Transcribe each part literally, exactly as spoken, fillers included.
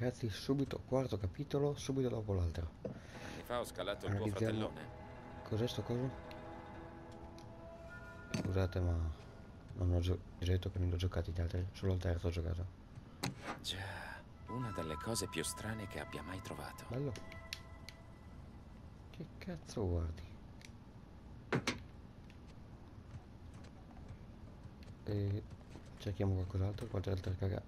Ragazzi, subito, quarto capitolo, subito dopo l'altro. Anni fa ho scalato il tuo Analizziamo. fratellone. Cos'è sto coso? Scusate, ma non ho gio- ho già detto che non li ho giocati gli altri, solo il terzo ho giocato. Già, una delle cose più strane che abbia mai trovato. Bello. Che cazzo guardi? E cerchiamo qualcos'altro, qualche altra caga.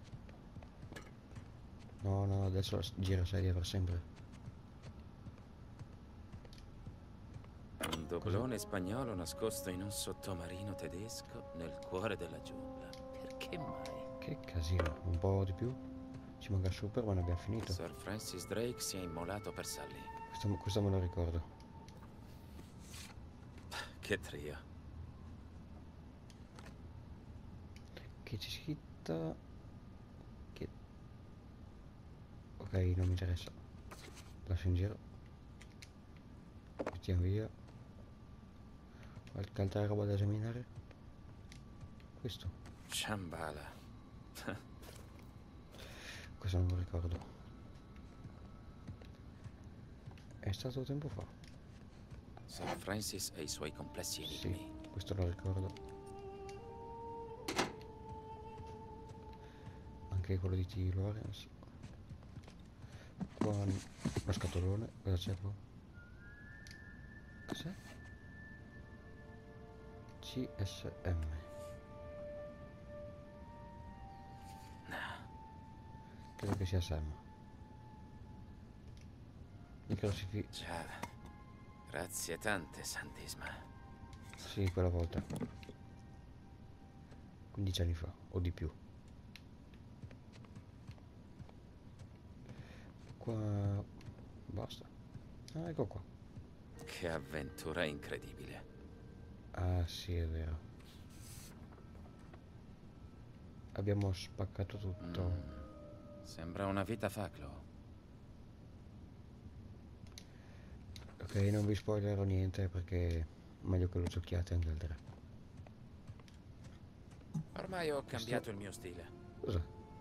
No, no, adesso gira sedia per sempre. Un Cos'è? doblone spagnolo nascosto in un sottomarino tedesco nel cuore della giungla. Perché mai? Che casino, un po' di più? Ci manca Superman, abbiamo finito. Sir Francis Drake si è immolato per Sally. Questo, questo me lo ricordo. Che trio. Che c'è scritto... Che... Ok, non mi interessa. Lascio in giro. Mettiamo via. Qualche altra roba da esaminare? Questo. Shambhala. Questo non lo ricordo. È stato tempo fa. Sir Francis e i suoi complessi Sì, enigmi. questo lo ricordo. Anche quello di T. Lawrence. Qua lo scatolone. Cosa c'è qua? Cos'è? C S M. Credo che sia Sam. Il crucifì. Già. Grazie tante, Sant'Isma. Sì, quella volta. quindici anni fa, o di più. Qua... Basta. Ah, ecco qua. Che avventura incredibile. Ah, sì, è vero. Abbiamo spaccato tutto. Mm, sembra una vita fa, Chloe. Ok, non vi spoilerò niente perché è meglio che lo giochiate anche al tre. Ormai ho Questo... cambiato il mio stile. Cos'è?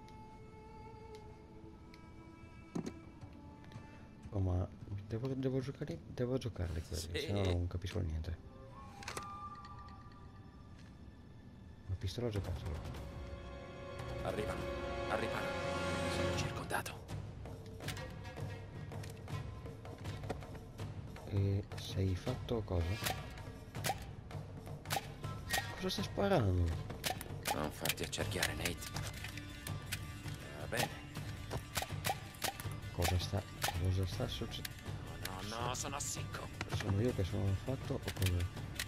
Oh, ma devo, devo giocare, devo giocarli quelli, se no Sì. non capisco niente. La pistola ho giocatelo. Arrivano. Arrivano. Sono circondato. E sei fatto cosa? Cosa stai sparando? Non farti accerchiare, Nate. Va bene. Cosa sta... cosa sta succedendo? No, no, no, sono a secco. Sono io che sono fatto o cosa?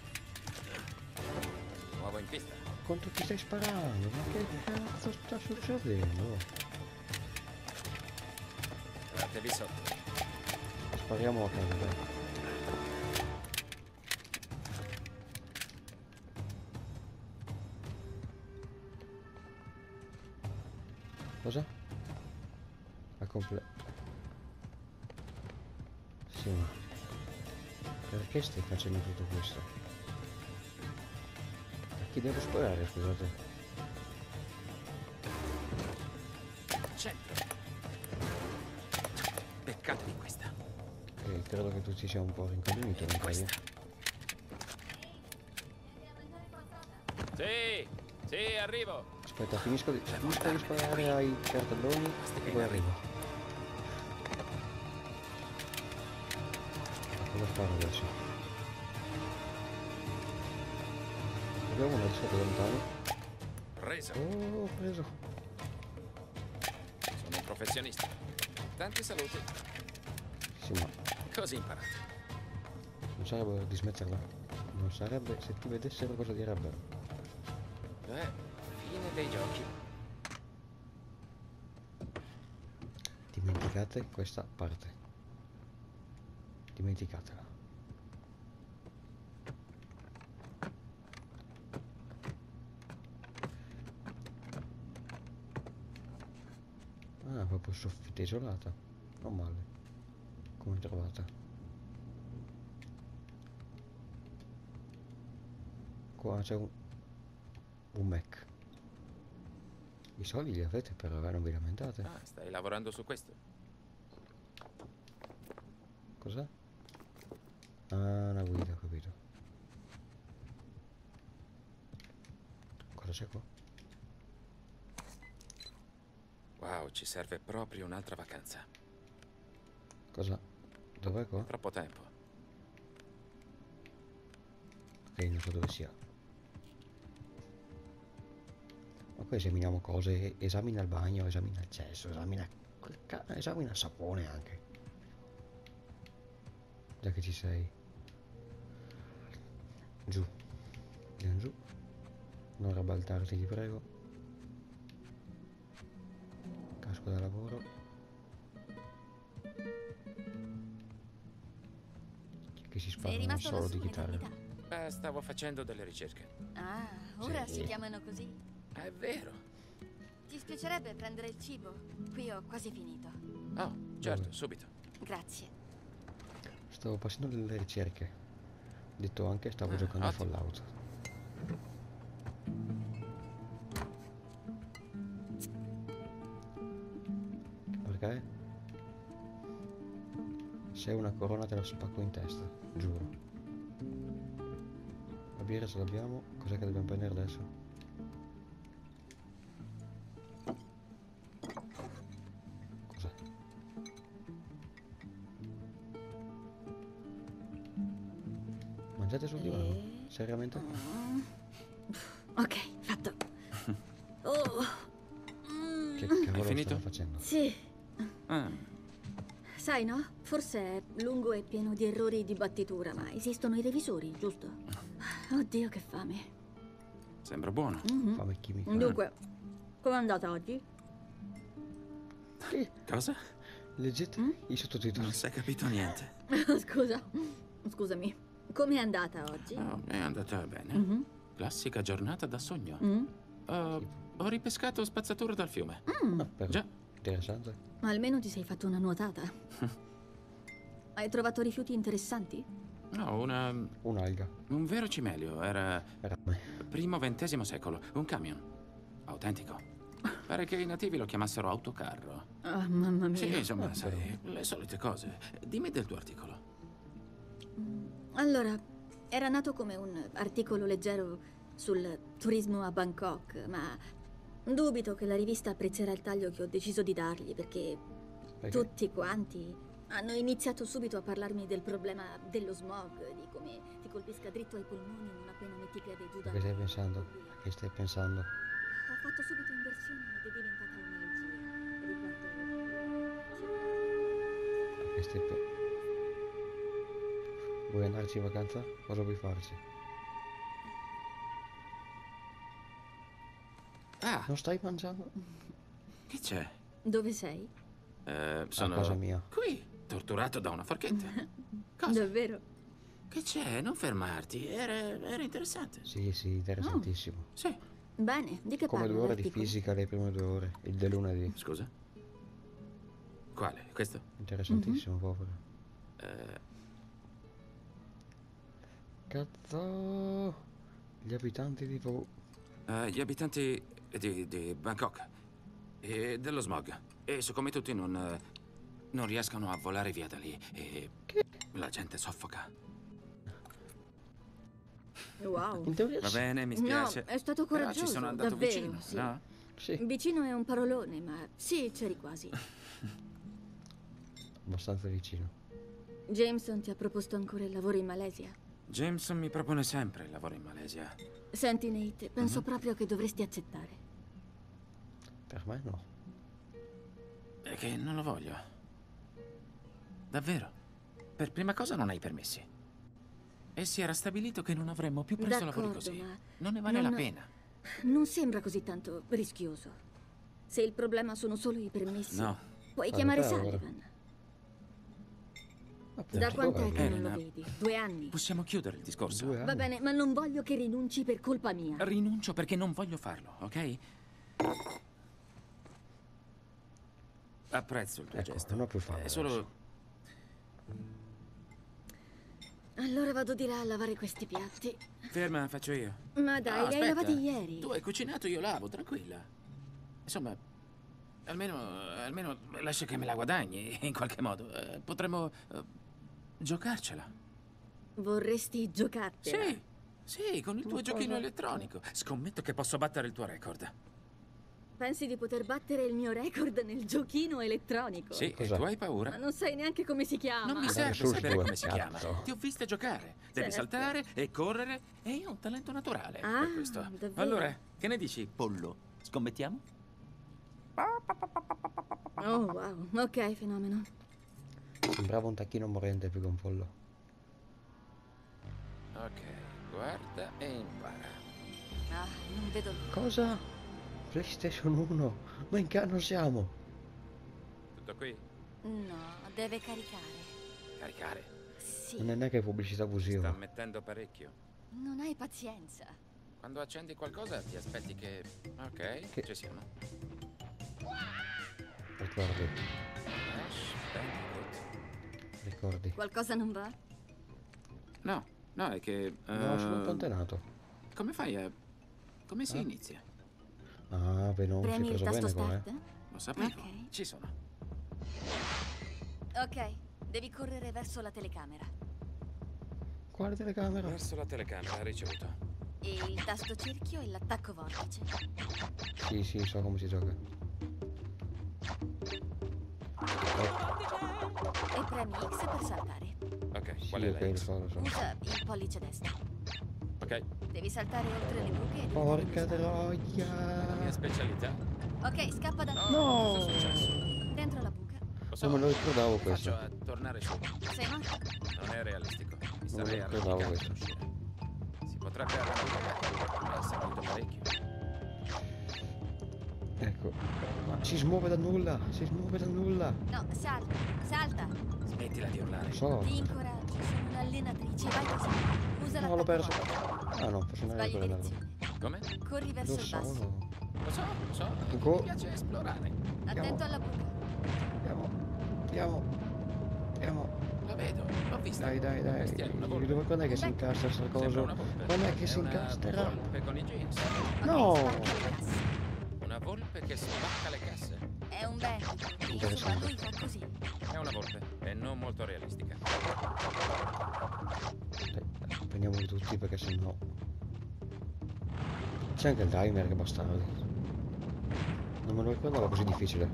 Nuovo in pista. Quanto ti stai sparando? Ma che cazzo sta succedendo? Guardatevi sotto. Spariamo a caso, dai. Cosa? A comple... Sì, ma... Perché stai facendo tutto questo? A chi devo sparare, scusate? Centro. Peccato di questa. Ok, credo che tu ci sia un po' rincoglionito, E non di credi? questa. Sì, sì, arrivo. Aspetta, finisco di, finisco di sparare ai cartelloni e poi arrivo. Cosa fare adesso? Abbiamo una di sotto lontano. Preso. Oh, ho preso. Sono un professionista. Tanti saluti. Sì, ma Così imparato. non sarebbe di smetterla. Non sarebbe se ti vedessero cosa direbbero. Beh, fine dei giochi. Dimenticate questa parte. Dimenticatela. Ah, proprio soffitta isolata. Non male. Come trovata? Qua c'è un, un Mac. I soldi li avete però, eh, non vi lamentate. Ah, stai lavorando su questo? Cos'è? Ah, una guida, ho capito. Cosa c'è qua? Wow, ci serve proprio un'altra vacanza. Cosa? Dov'è qua? Troppo tempo. Ok, non so dove sia. Ma poi esaminiamo cose, esamina il bagno, esamina il cesso, esamina... esamina il sapone anche. Già che ci sei. Giù. Andiamo giù. Non ribaltarti, ti prego. Casco da lavoro. Chi che si Sei spara un rimasto solo lassù di chitarra. un'eternità. Eh, stavo facendo delle ricerche. Ah, ora Sì. si chiamano così. È vero. Ti spiacerebbe prendere il cibo? Qui ho quasi finito. Oh, certo, Dove? subito. Grazie. Stavo facendo delle ricerche. Detto anche, stavo Ah, giocando a ottimo. Fallout. Perché? Se hai una corona te la spacco in testa, giuro. La birra ce l'abbiamo, cos'è che dobbiamo prendere adesso? Cos'è? Mangiate sul divano? E- Seriamente? Mm. Ok, fatto. Oh. Mm. Che cavolo finito? stavo facendo? Sì, Ah, sai no? Forse è lungo e pieno di errori di battitura, ma esistono i revisori, giusto? Oddio, che fame. sembra buono. Mhm. Fame chimica. Dunque, com'è andata oggi? Che? Cosa? Leggete Mm? i sottotitoli. Non si è capito niente. Scusa, scusami. Com'è andata oggi? Oh, è andata bene. Mhm. Classica giornata da sogno. Mm. Uh, ho ripescato spazzatura dal fiume. Mm. Ah, però, Già. interessante. Almeno ti sei fatto una nuotata. Hai trovato rifiuti interessanti? No, una, Un'alga. un vero cimelio. Era Era me. primo ventesimo secolo. Un camion. Autentico. Pare che i nativi lo chiamassero autocarro. Ah, mamma mia. Sì, insomma, Ah, sai, le solite cose. Dimmi del tuo articolo. Allora, era nato come un articolo leggero sul turismo a Bangkok, ma dubito che la rivista apprezzerà il taglio che ho deciso di dargli, perché Perché? tutti quanti hanno iniziato subito a parlarmi del problema dello smog, di come ti colpisca dritto ai polmoni non appena metti piede giù da... Che stai pensando? A che stai pensando? Ho fatto subito inversione ed è diventata un'algia riguardo... A che stai pe- Vuoi andarci in vacanza? Cosa vuoi farci? Ah, Non stai mangiando? che c'è? Dove sei? Eh, sono A casa mia. qui, torturato da una forchetta. Cosa? Davvero? Che c'è? Non fermarti. Era, era interessante. Sì, sì, interessantissimo. Sì. Bene, di che Come parla due ore di l'articolo? fisica le prime due ore. Il del lunedì. Scusa? Quale? Questo? Interessantissimo proprio. Eh, Cazzo! Gli abitanti di Vo... eh, gli abitanti di, di Bangkok e dello smog. E siccome tutti non, eh, non riescono a volare via da lì e la gente soffoca. Wow. In teoria Va sì. bene, mi No, spiace. è stato Però coraggioso, ci sono andato davvero, vicino, sì. no? Sì, Vicino è un parolone, ma sì, c'eri quasi. abbastanza vicino. Jameson ti ha proposto ancora il lavoro in Malesia? Jameson mi propone sempre il lavoro in Malesia. Senti, Nate, penso Mhm. proprio che dovresti accettare. Per me no. È che non lo voglio. Davvero. Per prima cosa non hai permessi. E si era stabilito che non avremmo più presto lavori D'accordo, così. ma Non ne vale non- la pena. Non sembra così tanto rischioso. Se il problema sono solo i permessi, No. puoi Vabbè, chiamare però- Sullivan. Appunto, Da quant'è vabbè, che non lo Elena. vedi? Due anni. Possiamo chiudere il discorso. Due anni. Va bene, ma non voglio che rinunci per colpa mia. Rinuncio perché non voglio farlo, ok? Apprezzo il tuo Ecco, gesto. non ho più fame È solo... adesso. Allora vado di là a lavare questi piatti. Ferma, faccio io. Ma dai, No, li hai aspetta. lavati ieri. Tu hai cucinato, io lavo, tranquilla. Insomma, almeno, almeno lascia che me la guadagni in qualche modo. Eh, potremmo eh, giocarcela. Vorresti giocartela? Sì, sì, con il tuo Ma giochino cosa? elettronico. Scommetto che posso battere il tuo record. Pensi di poter battere il mio record nel giochino elettronico? Sì, e Cosa? tu hai Ma paura? non sai neanche come si chiama. Non mi Dai, serve sul sapere due, come si chiama. cazzo. Ti ho viste giocare. Devi Certo. saltare e correre e io ho un talento naturale Ah, per questo. davvero? Allora, che ne dici, pollo? Scommettiamo? Oh, wow. Ok, fenomeno. Sembrava un tacchino morente più che un pollo. Ok, guarda e impara. Ah, non vedo l'ora. Cosa? PlayStation uno? Ma in che anno siamo? Tutto qui? No, deve caricare. Caricare. Sì. Non è neanche pubblicità Sta abusiva. mettendo parecchio. Non hai pazienza. Quando accendi qualcosa ti aspetti che... Ok, Che- ci siamo. Ricordi, Ash Bandicoot. ricordi. Qualcosa non va? No, no, è che... No, sono un eh, po' antenato. come fai a... come si Ah. inizia? Ah, beh, non si è Premi il preso tasto bene con me. start? Lo sapevo. Ok. Ci sono. Ok, devi correre verso la telecamera. Quale telecamera? Verso la telecamera, ricevuto. E il tasto cerchio e l'attacco vortice. Sì, sì, so come si gioca. E premi X per saltare. Ok, Sì, qual è ok, la lo X? so, lo so. Usa il pollice destro. Ok, Devi saltare oltre le buche e Porca diventare la mia troia! specialità. un Ok, scappa da No! No! Cosa è successo? dentro la buca. Lo so. Non me lo ricordavo Come questo. faccio a tornare su? Sei morto. Non è realistico. Mi Non me sarei lo ricordavo arrampicato per questo. uscire. Si potrebbe arrampicare, ma è salito parecchio. Ecco. Ma si smuove da nulla! Si smuove da nulla! No, salta, salta. Smettila di urlare. Lo so. Ti incoraggio, sono un'allenatrice, vai così. Usa No, l'ho l'attacco perso. vortice. Ah no, posso andare Sbagli per andarlo. direzione. Come? Corri verso Lo il basso. so. Lo so, lo so. Go. Mi piace esplorare. Attento alla buca. Andiamo. Andiamo. Andiamo. La vedo, l'ho vista. Dai, dai, dai. Questa è una volpe. Dove, quando è che si incastra sta Sembra cosa? una volpe. Quando è che È si una incastra? volpe con i jeans. Ok, No. spacca le casse. Una volpe che spacca le casse. È un Bandicoot. Insomma, Interessante. lui fa così. È una volpe e non molto realistica. Dai, prendiamoli tutti perché sennò. C'è anche il timer, che bastardi. Non me lo ricordavo così difficile.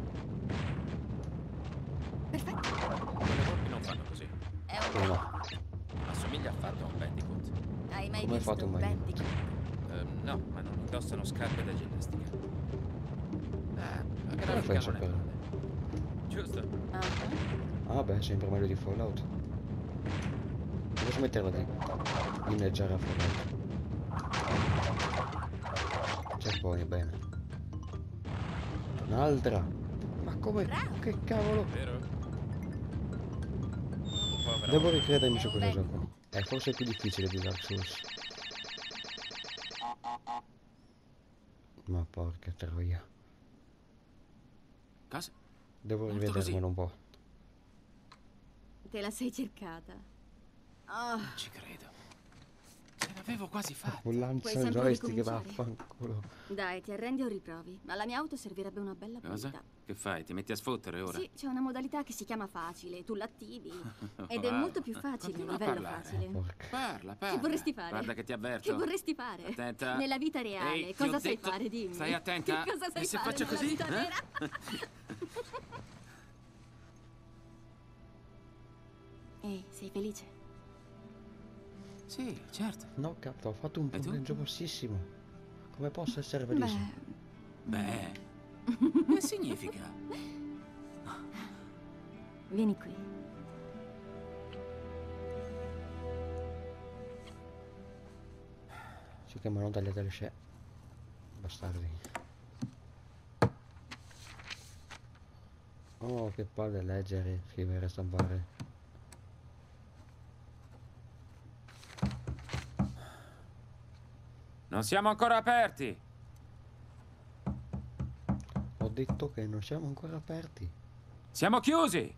Perfetto. Quelle volpi non fanno così. È un Come no? Bandicoot. Assomiglia affatto a un Bandicoot. Hai mai Come hai visto fatto un mai? Bandicoot? Eh, no, ma non indossano scarpe da ginnastica. Ah, la Come fai a grafica non è saperlo? male. Giusto? Ah, Ah beh, sempre meglio di Fallout. Devo smetterla di inneggiare a Fallout. C'è poi, bene. Un'altra! Ma come? Bravo. Che cavolo? Vero? Povera Devo volpe. ricredermi È su un questo Bandicoot. gioco. È forse più difficile di Dark Souls. Ma porca troia. Cosa? Devo Molto rivedermelo un po'. te la sei cercata. Oh, Ci credo. Ce l'avevo quasi fatta. Un Puoi lancia il sempre joystick e ricominciare. vaffanculo. dai, ti arrendi o riprovi? Alla mia auto servirebbe una bella Cosa? pulita. Che fai? Ti metti a sfottere ora? Sì, c'è una modalità che si chiama facile, tu l'attivi ed è Va, molto più facile, continua a livello parlare. facile. Porca. Parla, parla. Che vorresti fare? Guarda che ti avverto. Che vorresti fare? Attenta. Nella vita reale, Ehi, ti cosa ho sai detto- fare? Dimmi. Stai attenta. Che cosa sai E se fare faccio nella così? vita eh? vera? Ehi, sei felice? Sì, certo. No, cazzo, ho fatto un E tu? punteggio bassissimo. Come posso essere felice? Beh, Beh, che significa? vieni qui. Si chiamano tagliate le scie. Bastardi. Oh, che palle leggere, scrivere, stampare. Non siamo ancora aperti. Ho detto che non siamo ancora aperti. Siamo chiusi.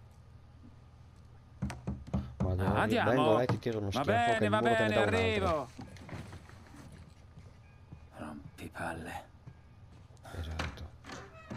Madonna, Andiamo. vengo là e ti tiro uno Va schiaffo che bene, il va muro te ne bene, dà un altro. arrivo. Rompipalle. Esatto.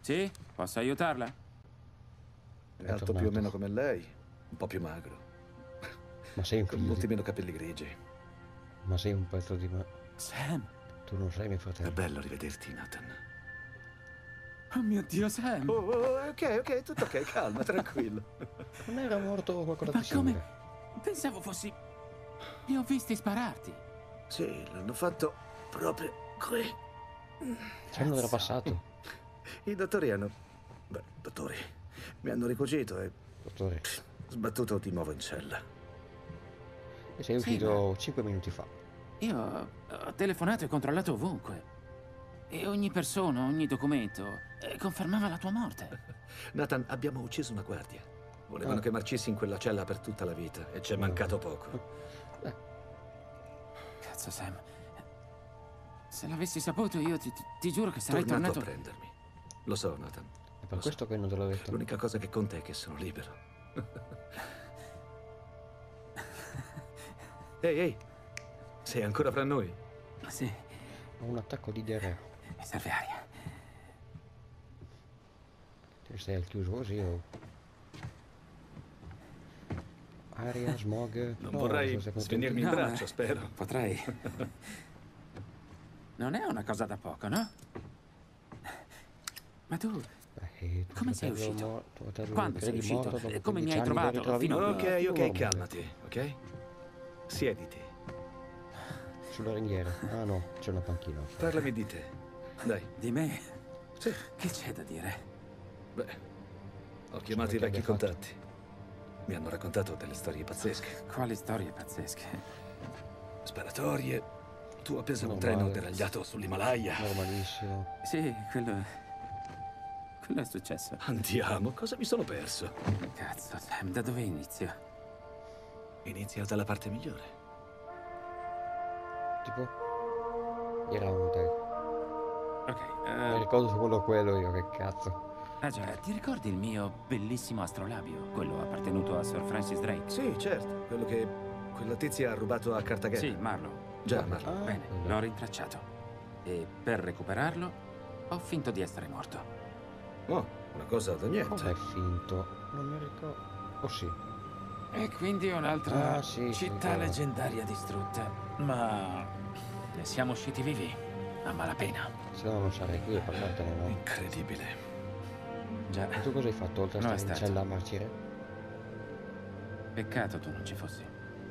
Sì? Posso aiutarla? È alto più o meno come lei, un po' più magro, Ma sei un con figlio molti di... meno capelli grigi. Ma sei un pezzo di... me. Sam! Tu non sei mio È fratello. bello rivederti, Nathan. Oh mio Dio, Sam! Oh, oh, ok, ok, tutto ok, calma, tranquillo. Non era morto qualcosa Ma di come? simile? Pensavo fossi... Li ho visti spararti. Sì, l'hanno fatto proprio qui. Sanno era passato. I dottori hanno... Beh, dottori, mi hanno ricucito e Dottore. sbattuto di nuovo in cella. E sei Sì, uscito cinque minuti fa. Io ho, ho telefonato e controllato ovunque. E ogni persona, ogni documento eh, confermava la tua morte. Nathan, abbiamo ucciso una guardia. Volevano Ah. che marcissi in quella cella per tutta la vita e ci è mancato poco. Cazzo, Sam. Se l'avessi saputo io ti, ti- ti giuro che sarei Tornato tornato... a prendermi. Lo so, Nathan. È per Lo so. questo che non te l'ho detto. L'unica cosa che conta è che sono libero. Ehi, ehi, sei ancora fra noi? Sì, Ho un attacco di diarrea. mi serve aria. Te stai al chiuso così o... Aria, smog... Non No, vorrai so se contenti. svenirmi in No, braccio, eh. spero. Potrei. Non è una cosa da poco, no? Ma tu, Eh, tuo Come sei fratello uscito? mor- tuo fratello Quando sei credi uscito? morto dopo E come mi quindici hai anni, trovato? lo ritrovi Fino- vivo? Ok, Tu ok, non calmati, ok? Siediti. muovi. Sulla ringhiera. Ah no, c'è una panchina. Parlami di te. Dai. Di me? Sì. Che c'è da dire? Beh, ho chiamato i che vecchi abbia fatto. contatti. Mi hanno raccontato delle storie pazzesche. Quali storie pazzesche. Sparatorie. Tu appesa a un Normale. treno deragliato sull'Himalaya. Normalissimo. Sì, quello... Quello è successo. Andiamo, cosa mi sono perso? Cazzo, Sam, da dove inizio? Inizia dalla parte migliore. Tipo? Eravamo dai. Ok, Mi eh... ricordo solo quello io, che cazzo. Ah già, ti ricordi il mio bellissimo astrolabio? Quello appartenuto a Sir Francis Drake? Sì, certo. Quello che quella tizia ha rubato a Cartagena. Sì, Marlowe. Già, Marlo. Ah, Bene, quello. l'ho rintracciato. E per recuperarlo, ho finto di essere morto. Oh, una cosa da niente. Com'è finto? Non mi ricordo. Oh sì. E quindi un'altra Ah, sì, sì, città chiaro. leggendaria distrutta. Ma ne siamo usciti vivi, a malapena. Se no non sarei qui a parlartene, no? Incredibile. Già, E tu cosa hai fatto oltre a No, è stare in stato. cella a marcire? peccato tu non ci fossi.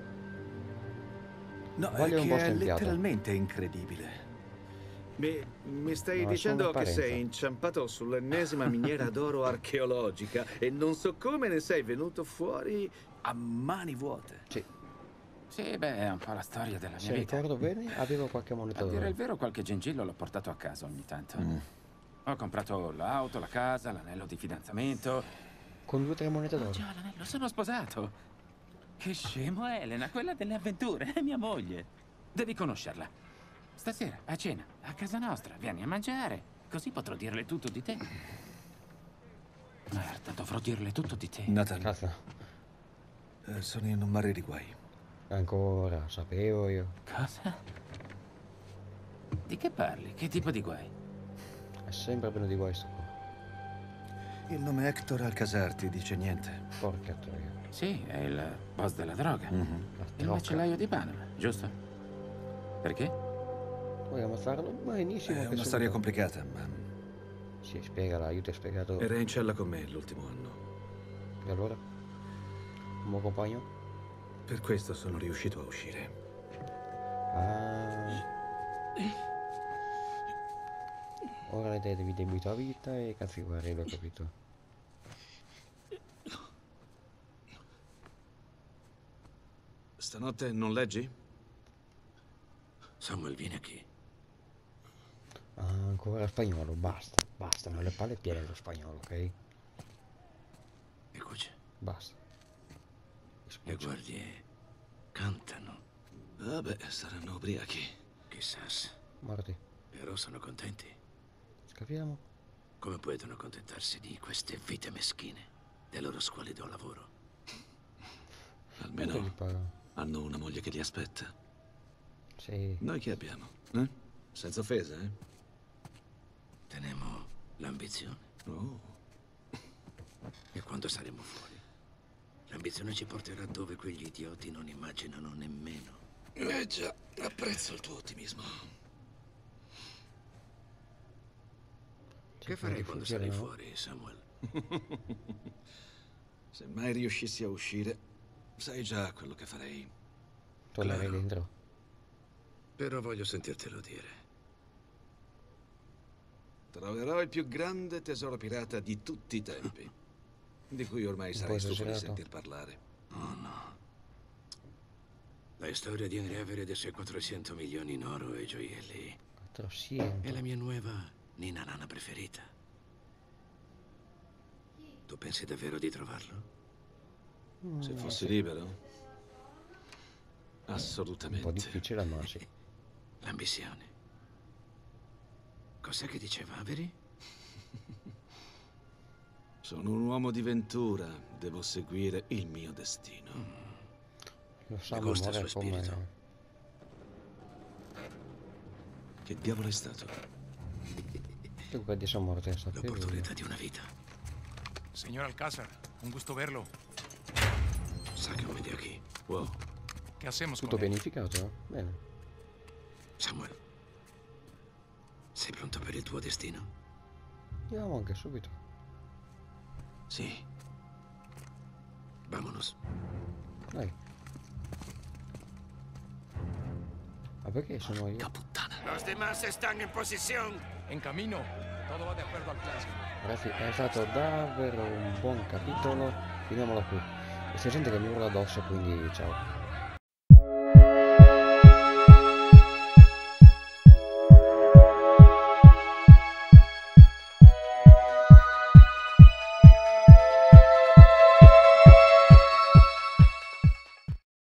No, Voglio è un che po' è stempiato. letteralmente incredibile. Mi, mi stai No, dicendo sono che apparenza. sei inciampato sull'ennesima miniera d'oro archeologica e non so come ne sei venuto fuori a mani vuote. Sì. Sì, beh, è un po' la storia della mia Se vita. ricordo bene, avevo qualche moneta A dire d'oro. il vero, qualche gengillo l'ho portato a casa ogni tanto. Mm. Ho comprato l'auto, la casa, l'anello di fidanzamento. Con due o tre monete Oh, d'oro. già, l'anello, sono sposato. Che scemo è Elena, quella delle avventure, è mia moglie. Devi conoscerla. Stasera, a cena, a casa nostra, vieni a mangiare. Così potrò dirle tutto di te. Merda, dovrò dirle tutto di te. Nathan, Cazzo. eh, sono in un mare di guai. Ancora, sapevo io. Cosa? Di che parli? Che tipo di guai? È sempre pieno di guai sto qua. Il nome Hector Alcazar ti dice niente. Porca troia. Sì, è il boss della droga. Mhm. La Il trocca. macellaio di Panama, giusto? Perché? Vogliamo farlo benissimo. È che una se- storia complicata, ma Sì, spiegala, io ti ho spiegato. era in cella con me l'ultimo anno. E allora? Un buon compagno? Per questo sono riuscito a uscire. Ah. Ora le devi debito a vita e cazzi guardi, l'ho capito. Stanotte non leggi? Samuel, vieni qui. Ah, ancora spagnolo, basta, basta, me le palle piene lo spagnolo, ok? Escucha, Basta. le guardie cantano. Vabbè, saranno ubriachi. Chissà, Morti, però sono contenti. scaviamo? Come possono contentarsi di queste vite meschine, del loro squallido lavoro? Quanto gli Almeno paga? hanno una moglie che li aspetta. Sì. Noi che abbiamo? Eh? Senza offesa, eh? Tenemos l'ambizione. Oh. E quando saremo fuori, l'ambizione ci porterà dove quegli idioti non immaginano nemmeno. Eh già, apprezzo il tuo ottimismo. Che farai quando sarai fuori, Samuel? Se mai riuscissi a uscire, sai già quello che farei. Tornerei Claro. dentro. Però voglio sentirtelo dire. Troverò il più grande tesoro pirata di tutti i tempi, di cui ormai Un sarai po' stufo di esagerato. sentir parlare. Oh no. La storia di Henry Everett e dei suoi quattrocento milioni in oro e gioielli quattrocento. è la mia nuova Nina Nana preferita. Tu pensi davvero di trovarlo? Se fossi libero? Un po' Assolutamente. difficile, ma sì. L'ambizione. Cos'è che diceva Avery? Sono un uomo di ventura, devo seguire il mio destino. Lo sa Mi gusta il muore suo come... spirito. Che diavolo è stato? Tu che di sua morte è stato L'opportunità di una vita. Señor Alcázar, un gusto verlo. Sa che un medio qui. Wow. ¿Qué hacemos tutto con él? pianificato? Bene. Samuel, sei pronto per il tuo destino? Andiamo anche subito. Sì. Vamonos. Dai. Ma perché sono io? Puttana. Los demás están en posición. En camino. Todo va de acuerdo al plan, señor. Ragazzi, è stato davvero un buon capitolo. Finiamolo qui. E si sente che mi urla addosso, quindi ciao.